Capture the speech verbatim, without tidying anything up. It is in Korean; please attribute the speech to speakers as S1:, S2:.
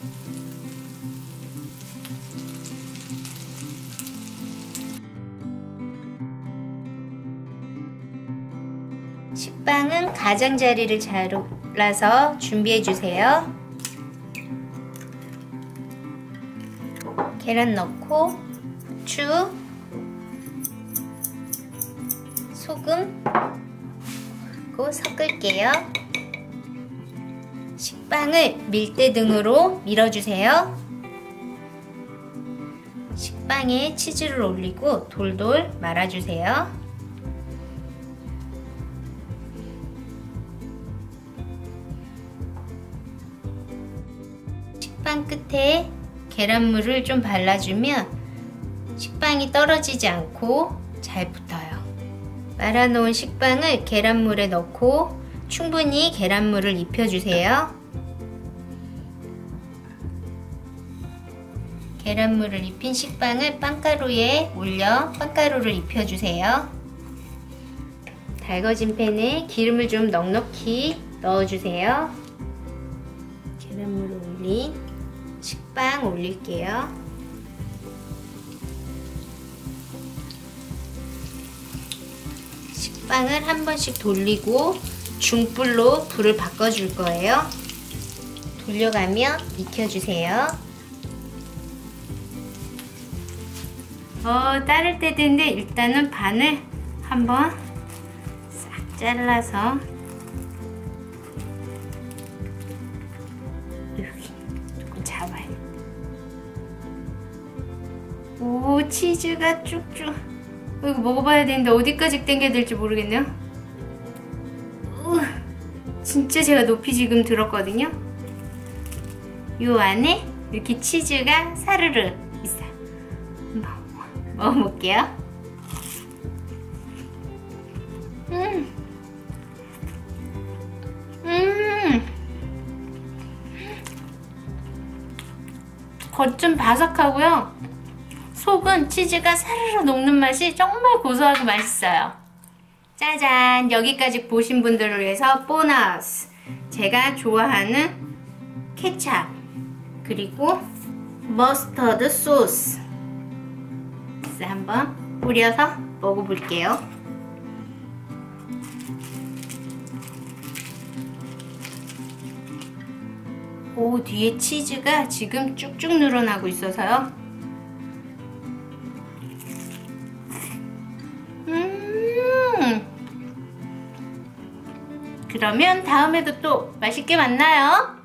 S1: 식빵은 가장자리를 잘라서 준비해 주세요. 계란 넣고 후추, 소금 넣고 섞을게요. 식빵을 밀대 등으로 밀어주세요. 식빵에 치즈를 올리고 돌돌 말아주세요. 식빵 끝에 계란물을 좀 발라주면 식빵이 떨어지지 않고 잘 붙어요. 말아놓은 식빵을 계란물에 넣고 충분히 계란물을 입혀주세요. 계란물을 입힌 식빵을 빵가루에 올려 빵가루를 입혀주세요. 달궈진 팬에 기름을 좀 넉넉히 넣어주세요. 계란물을 올린 식빵 올릴게요. 식빵을 한 번씩 돌리고 중불로 불을 바꿔줄 거예요. 돌려가며 익혀주세요. 어, 따를 때 되는데 일단은 반을 한번 싹 잘라서 잡아요. 오, 치즈가 쭉쭉. 이거 먹어봐야 되는데 어디까지 당겨야 될지 모르겠네요. 우, 진짜 제가 높이 지금 들었거든요. 요 안에 이렇게 치즈가 사르르 있어요. 한번 먹어볼게요. 음, 음. 겉은 바삭하고요. 속은 치즈가 사르르 녹는 맛이 정말 고소하고 맛있어요. 짜잔! 여기까지 보신 분들을 위해서 보너스! 제가 좋아하는 케찹 그리고 머스터드 소스 한번 뿌려서 먹어볼게요. 오, 뒤에 치즈가 지금 쭉쭉 늘어나고 있어서요. 음, 그러면 다음에도 또 맛있게 만나요.